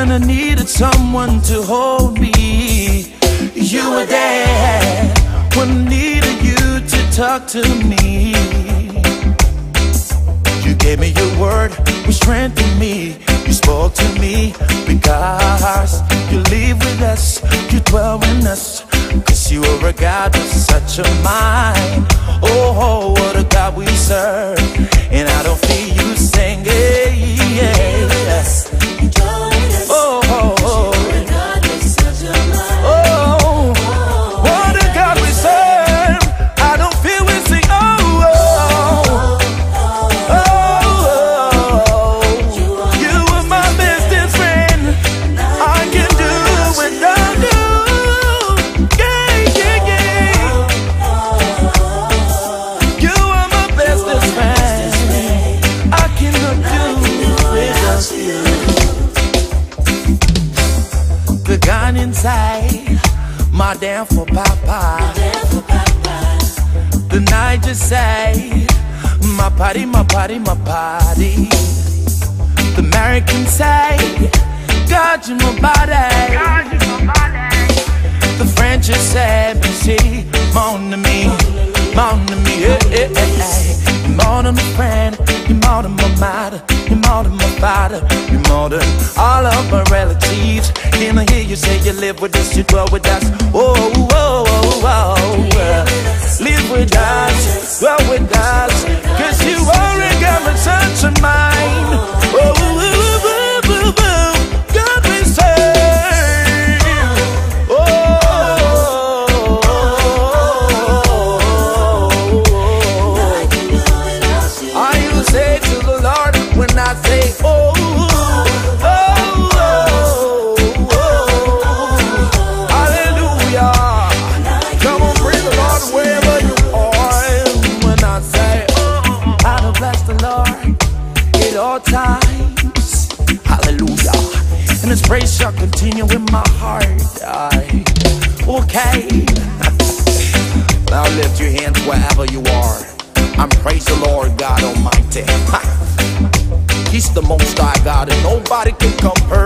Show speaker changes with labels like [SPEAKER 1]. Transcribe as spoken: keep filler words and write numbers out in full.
[SPEAKER 1] when I needed someone to hold me. You were there when I needed you to talk to me. You gave me your word, which strengthened me. You spoke to me because you live with us, you dwell in us. Cause you are a God with such a mind. Oh, what a God we serve. And I don't feel you sing, yeah, yeah. Oh, oh, oh. Oh, what a God we serve. I don't feel we sing, oh, oh, oh, oh. You are my bestest friend. I can do without you. The Ghanaian side, my damn for papa. The Nigers side, my padi, my padi, my padi. The American side, God you my body. The French say, see, mon ami, mon ami, eh, eh, eh, eh. You're more than a friend, you're more than my mother, you're more than my father, you're more than all of my relatives. Can I hear you say you live with us, you dwell with us? Oh, oh, oh, oh, oh. Live with us, dwell with us, cause you already got me such a mind. Oh, oh, oh, oh, oh, oh. God we serve. Oh, oh, oh, oh. I you say to the Lord when I say, oh, oh, oh, oh, hallelujah. Come on, praise the Lord wherever you are. When I say, oh, I will bless the Lord at all times. Hallelujah. And His praise shall continue in my heart. I, okay. Now lift your hands wherever you are. I'm praise the Lord God Almighty. He's the most high God and nobody can compare